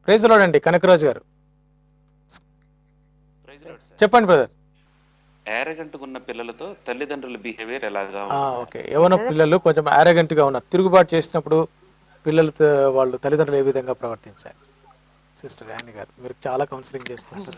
Praise lord అండి కనకరాజు గారు. చెప్పండి బ్రదర్. యారగెంట్ ఉన్న పిల్లలతో తల్లిదండ్రుల బిహేవియర్ ఎలాగా ఓకే. యవన పిల్లలు కొంచెం యారగెంట్ గా ఉన్నారు. తిరుగుబాటు చేసినప్పుడు పిల్లలతో వాళ్ళు తల్లిదండ్రులు ఏ విధంగా ప్రవర్తించాలి? సిస్టర్ యానీ గారు, మీరు చాలా కౌన్సిలింగ్ చేస్తున్నారు.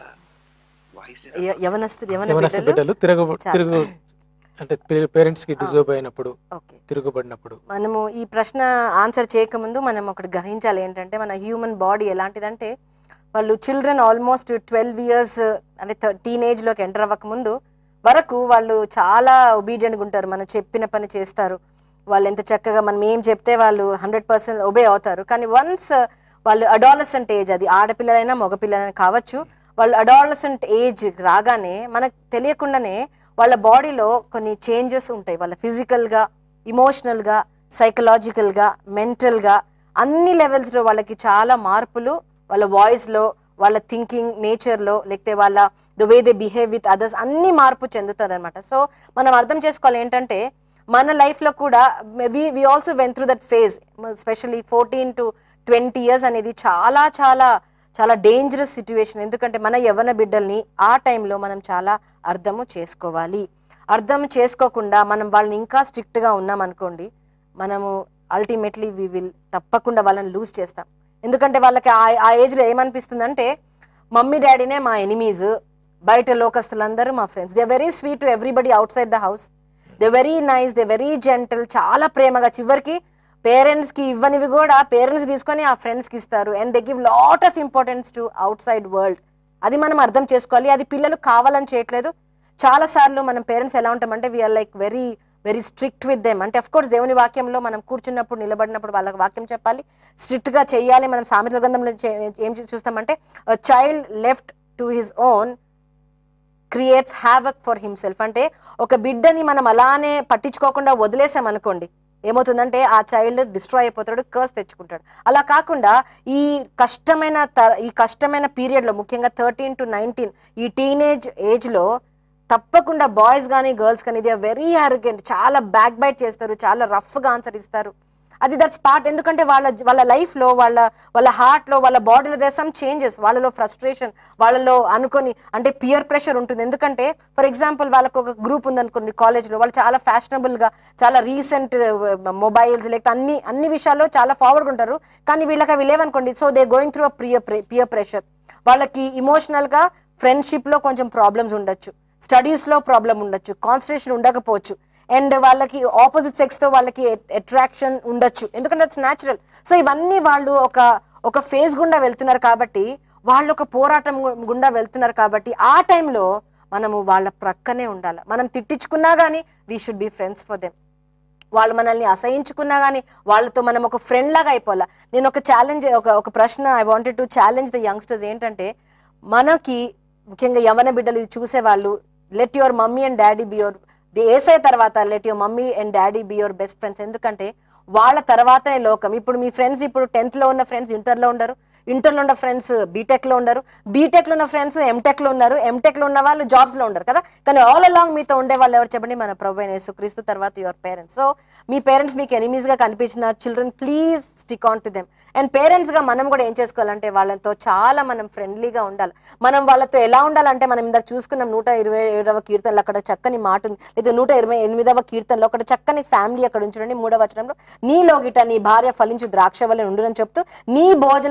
యవనస్తు బిడ్డలు తిరుగు అంటే పేరెంట్స్ కి డిజర్వ్ అయినప్పుడు, తిరుగుబడినప్పుడు. మనము ఈ ప్రశ్న ఆన్సర్ చేయకముందు మనం ఒకటి గ్రహించాలి ఏంటంటే, మన హ్యూమన్ బాడీ ఎలాంటిదంటే, వాళ్ళు చిల్డ్రన్ ఆల్మోస్ట్ 12 years అంటే టీనేజ్ లోకి ఎంటర్ అవ్వక ముందు వరకు వాళ్ళు చాలా ఒబీడియంట్గా ఉంటారు. మనం చెప్పిన పని చేస్తారు. వాళ్ళు ఎంత చక్కగా మనం ఏం చెప్తే వాళ్ళు 100% ఒబే అవుతారు. కానీ వన్స్ వాళ్ళు అడాలసెంట్ ఏజ్, అది ఆడపిల్లలైనా మగపిల్లలైనా కావచ్చు, వాళ్ళు అడాలసెంట్ ఏజ్ రాగానే మనకు తెలియకుండానే వాళ్ళ బాడీలో కొన్ని చేంజెస్ ఉంటాయి. వాళ్ళ ఫిజికల్ గా, ఇమోషనల్ గా, సైకలాజికల్ గా, మెంటల్ గా అన్ని లెవెల్స్ లో వాళ్ళకి చాలా మార్పులు వాళ్ళ వాయిస్ లో, వాళ్ళ థింకింగ్ నేచర్ లో, లేకపోతే వాళ్ళ the way they behave with others అన్ని మార్పు చెందుతారు అనమాట. సో మనం అర్థం చేసుకోవాలి ఏంటంటే, మన లైఫ్ లో కూడా we also went through that phase. Specially 14 to 20 years అనేది చాలా చాలా చాలా డేంజరస్ సిచ్యువేషన్. ఎందుకంటే మన యవ్వన బిడ్డల్ని ఆ టైంలో మనం చాలా అర్థము చేసుకోవాలి. అర్థం చేసుకోకుండా మనం వాళ్ళని ఇంకా స్ట్రిక్ట్ గా ఉన్నాం అనుకోండి, మనము అల్టిమేట్లీ వి విల్ తప్పకుండా వాళ్ళని లూజ్ చేస్తాం. ఎందుకంటే వాళ్ళకి ఆ ఏజ్ లో ఏమనిపిస్తుందంటే, మమ్మీ డాడీనే మా ఎనిమీస్, బయట లోకస్తులందరూ మా friends. They very sweet to everybody outside the house, they very nice, they very gentle, చాలా ప్రేమగా. చివరికి పేరెంట్స్ కి ఇవ్వనివి కూడా పేరెంట్స్ తీసుకొని ఆ ఫ్రెండ్స్ కి ఇస్తారు. And they give lot of importance to outside world. అది మనం అర్థం చేసుకోవాలి. అది పిల్లలు కావాలని చేయట్లేదు. చాలా సార్లు మనం పేరెంట్స్ ఎలా ఉంటామంటే, we are like very very strict with them. అంటే అఫ్ కోర్స్ దేవుని వాక్యంలో మనం కూర్చున్నప్పుడు నిలబడినప్పుడు వాళ్ళకి వాక్యం చెప్పాలి, స్ట్రిక్ట్ గా చెయ్యాలి. మనం సామెతల గ్రంథంలో ఏం చూస్తామంటే, child left to his own creates havoc for himself. అంటే ఒక బిడ్డని మనం అలానే పట్టించుకోకుండా వదిలేసాం అనుకోండి, ఏమవుతుందంటే ఆ చైల్డ్ డిస్ట్రాయ్ అయిపోతాడు, కర్స్ తెచ్చుకుంటాడు. అలా కాకుండా ఈ కష్టమైన పీరియడ్ లో, ముఖ్యంగా 13 to 19 ఈ టీనేజ్ ఏజ్ లో తప్పకుండా బాయ్స్ కానీ గర్ల్స్ కానీ దే ఆర్ వెరీ ఆరోగెంట్, చాలా బ్యాక్ బైట్ చేస్తారు, చాలా రఫ్ గా ఆన్సర్ ఇస్తారు. అది దట్స్ పార్ట్. ఎందుకంటే వాళ్ళ లైఫ్ లో, వాళ్ళ హార్ట్ లో, వాళ్ళ బాడీలో దేర్ సమ్ చేంజెస్. వాళ్ళలో ఫ్రస్ట్రేషన్, వాళ్ళలో అనుకొని అంటే పియర్ ప్రెషర్ ఉంటుంది. ఎందుకంటే ఫర్ ఎగ్జాంపుల్ వాళ్ళకు ఒక గ్రూప్ ఉందనుకోండి కాలేజ్ లో, వాళ్ళు చాలా ఫ్యాషనబుల్ గా, చాలా రీసెంట్ మొబైల్స్ లేక అన్ని విషయాల్లో చాలా ఫార్వర్డ్ ఉంటారు. కానీ వీళ్ళకి లేవనుకోండి, so they going through peer pressure. వాళ్ళకి ఇమోషనల్ గా ఫ్రెండ్షిప్ లో కొంచెం ప్రాబ్లమ్స్ ఉండొచ్చు, స్టడీస్ లో ప్రాబ్లం ఉండొచ్చు, కాన్సన్ట్రేషన్ ఉండకపోవచ్చు, అండ్ వాళ్ళకి ఆపోజిట్ సెక్స్ తో వాళ్ళకి అట్రాక్షన్ ఉండొచ్చు. ఎందుకంటే దట్స్ న్యాచురల్. సో ఇవన్నీ వాళ్ళు ఒక ఫేజ్ గుండా వెళ్తున్నారు కాబట్టి, వాళ్ళు ఒక పోరాటం గుండా వెళ్తున్నారు కాబట్టి, ఆ టైంలో మనము వాళ్ళ ప్రక్కనే ఉండాలి. మనం తిట్టించుకున్నా గానీ we should be friends for them. వాళ్ళు మనల్ని అసహించుకున్నా గానీ వాళ్ళతో మనం ఒక ఫ్రెండ్ లాగా అయిపోవాలా. నేను ఒక ఛాలెంజ్, ఒక ప్రశ్న I wanted to challenge the youngsters. ఏంటంటే, మనకి ముఖ్యంగా యవన బిడ్డలు ఇది చూసేవాళ్ళు, let your mummy and daddy be your, ఏసే తర్వాత let your mummy and daddy be your best friends. ఎందుకంటే వాళ్ళ తర్వాతనే లోకం. ఇప్పుడు మీ ఫ్రెండ్స్, ఇప్పుడు 10th లో ఉన్న ఫ్రెండ్స్ ఇంటర్ లో ఉండరు, ఇంటర్ లో ఉన్న ఫ్రెండ్స్ బీటెక్ లో ఉండరు, బీటెక్ లో ఉన్న ఫ్రెండ్స్ ఎంటెక్ లో ఉన్నారు, ఎంటెక్ లో ఉన్న వాళ్ళు జాబ్స్ లో ఉండరు కదా. కానీ ఆల్ అలాంగ్ మీతో ఉండే వాళ్ళు ఎవరు చెప్పండి? మన ప్రభువైన యేసుక్రీస్తు, తర్వాత యువర్ పేరెంట్స్. సో మీ పేరెంట్స్ మీకు ఎనిమీస్ గా కనిపించిన children, please stick on to them. And parents గా మనం కూడా ఏం చేసుకోవాలంటే, వాళ్ళతో చాలా మనం ఫ్రెండ్లీగా ఉండాలి. మనం వాళ్ళతో ఎలా ఉండాలంటే, మనం ఇందాక చూసుకున్నాం 127వ కీర్తనలో అక్కడ చక్కని మాట ఉంది, లేదా 128వ కీర్తనలో అక్కడ చక్కని ఫ్యామిలీ అక్కడ ఉంచండి. 3వ వచనంలో, నీలోగిట నీ భార్య ఫలించు ద్రాక్ష వలె ఉండునని చెప్తూ, నీ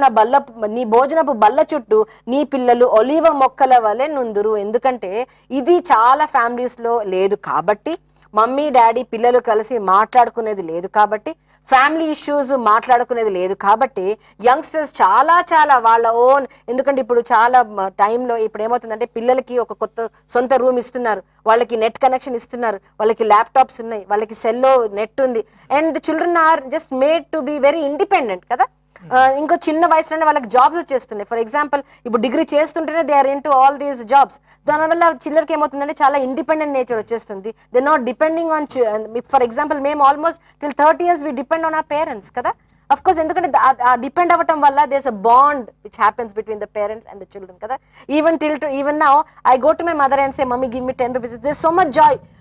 భోజనపు బల్ల చుట్టూ నీ పిల్లలు ఒలీవ మొక్కల వలె నుందురు. ఎందుకంటే ఇది చాలా ఫ్యామిలీస్ లో లేదు కాబట్టి, మమ్మీ డాడీ పిల్లలు కలిసి మాట్లాడుకునేది లేదు కాబట్టి, ఫ్యామిలీ ఇష్యూస్ మాట్లాడుకునేది లేదు కాబట్టి, యంగ్స్టర్స్ చాలా చాలా వాళ్ళ ఓన్, ఎందుకంటే ఇప్పుడు చాలా టైంలో ఇప్పుడు ఏమవుతుందంటే, పిల్లలకి ఒక కొత్త సొంత రూమ్ ఇస్తున్నారు, వాళ్ళకి నెట్ కనెక్షన్ ఇస్తున్నారు, వాళ్ళకి ల్యాప్టాప్స్ ఉన్నాయి, వాళ్ళకి సెల్లో నెట్ ఉంది, and children are just made to be very independent కదా. ఇంకో చిన్న వయసులోనే వాళ్ళకి జాబ్స్ వచ్చేస్తున్నాయి. ఫర్ ఎగ్జాంపుల్ ఇప్పుడు డిగ్రీ చేస్తుంటేనే they are into all these jobs. దానివల్ల చిల్లరికి ఏమవుతుందంటే చాలా ఇండిపెండెంట్ నేచర్ వచ్చేస్తుంది. They not depending on, for example మేము almost till 30 years we depend on our parents కదా. అఫ్ కోర్స్ ఎందుకంటే ఆ డిపెండ్ అవ్వటం వల్ల there is a bond which happens between the parents and the children కదా. Even now I go to my mother and say, mummy give me 10 rupees. There so much joy.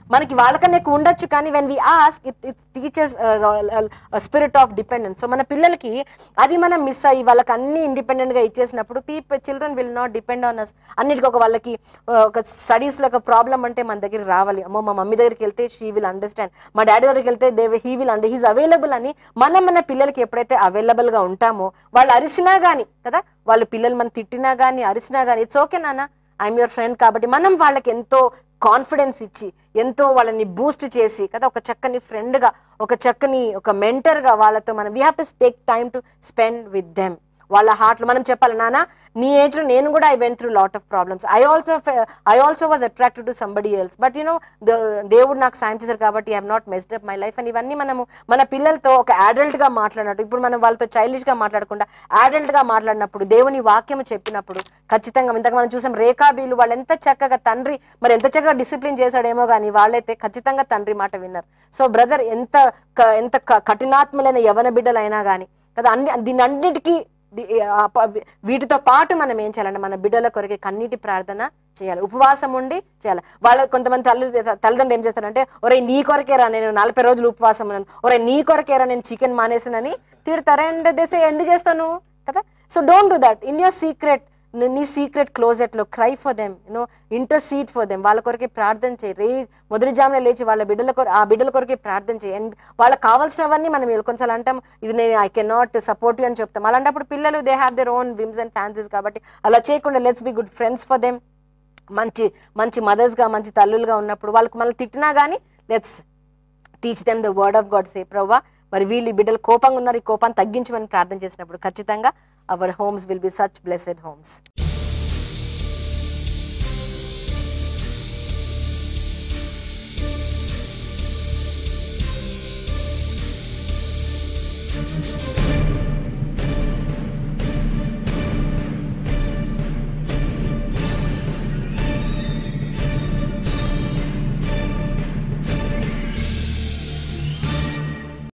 మనకి వాళ్ళకన్నా ఎక్కువ ఉండొచ్చు, కానీ when we ask it teachers spirit of dependence. So మన పిల్లలకి అది మనం మిస్ అయ్యి వాళ్ళకి అన్ని ఇండిపెండెంట్ గా ఇచ్చేసినప్పుడు children will not depend on us. అన్నిటికీ ఒక వాళ్ళకి ఒక స్టడీస్ లో ఒక ప్రాబ్లం అంటే మన దగ్గర రావాలి, అమ్మో మా మమ్మీ దగ్గరికి వెళ్తే షీ విల్ అండర్స్టాండ్, మా డాడీ దగ్గరికి వెళ్తే హీ విల్ హీస్ అవైలబుల్ అని మనం మన పిల్లలకి ఎప్పుడైతే అవైలబుల్ గా ఉంటామో, వాళ్ళు అరిసినా గానీ కదా, వాళ్ళు పిల్లలు మనం తిట్టినా గానీ అరిసినా గానీ ఇట్స్ ఓకే నాన్న, ఐఎమ్ యువర్ ఫ్రెండ్ కాబట్టి మనం వాళ్ళకి ఎంతో కాన్ఫిడెన్స్ ఇచ్చి ఎంతో వాళ్ళని బూస్ట్ చేసి కదా, ఒక చక్కని ఫ్రెండ్ గా, ఒక మెంటర్ గా వాళ్ళతో మనం we have to take time to spend with them. వాళ్ళ హార్ట్ లో మనం చెప్పాలి, నాన్న నీ ఏజ్ లో నేను కూడా I went through lot of problems, I also was attracted to somebody else, but దేవుడు నాకు సాయం చేశారు కాబట్టి I have not messed up my life అని ఇవన్నీ మనము మన పిల్లలతో ఒక అడల్ట్ గా మాట్లాడినట్టు, ఇప్పుడు మనం వాళ్ళతో చైల్డిష్ గా మాట్లాడకుండా అడల్ట్ గా మాట్లాడినప్పుడు, దేవుని వాక్యం చెప్పినప్పుడు ఖచ్చితంగా ఇంతకు మనం చూసాం రేఖాబీలు వాళ్ళు ఎంత చక్కగా తండ్రి మరి ఎంత చక్కగా డిసిప్లిన్ చేశాడేమో కానీ వాళ్ళైతే ఖచ్చితంగా తండ్రి మాట విన్నారు. సో బ్రదర్ ఎంత కఠినాత్ములైన యవన బిడ్డలైనా కానీ కదా, దీని అన్నిటికీ వీటితో పాటు మనం ఏం చేయాలంటే మన బిడ్డల కొరకే కన్నీటి ప్రార్థన చేయాలి, ఉపవాసం ఉండి చేయాలి. వాళ్ళ కొంతమంది తల్లిదండ్రులు ఏం చేస్తారంటే, ఒరే నీ కొరకేరా నేను 40 రోజులు ఉపవాసం ఉన్నాను, ఒరే నీ కొరకేరా నేను చికెన్ మానేసానని తిడతారా, అండ్ దేశ ఎందుకు చేస్తాను కదా. So don't do that in your secret, నీ సీక్రెట్ క్లోజెట్ లో cry for them, intercede for them, వాళ్ళ కొరకే ప్రార్థన చేయి, మొదటి జామున లేచి వాళ్ళ బిడ్డల కొరకే ప్రార్థన చేయి. అండ్ వాళ్ళకి కావాల్సినవన్నీ మనం కొన్నిసార్లు అంటాం, ఇది నేను I can not support you అని చెప్తాం. అలాంటప్పుడు పిల్లలు they have their own whims and fancies, కాబట్టి అలా చేయకుండా let's be good friends for them. మంచి మదర్స్ గా మంచి తల్లులుగా ఉన్నప్పుడు వాళ్ళకి మనం తిట్టినా గానీ let's teach them the word of God. సే ప్రవ్వా మరి వీళ్ళు బిడ్డలు కోపంగా ఉన్నారు, ఈ కోపాన్ని తగ్గించమని ప్రార్థన చేసినప్పుడు ఖచ్చితంగా our homes will be such blessed homes.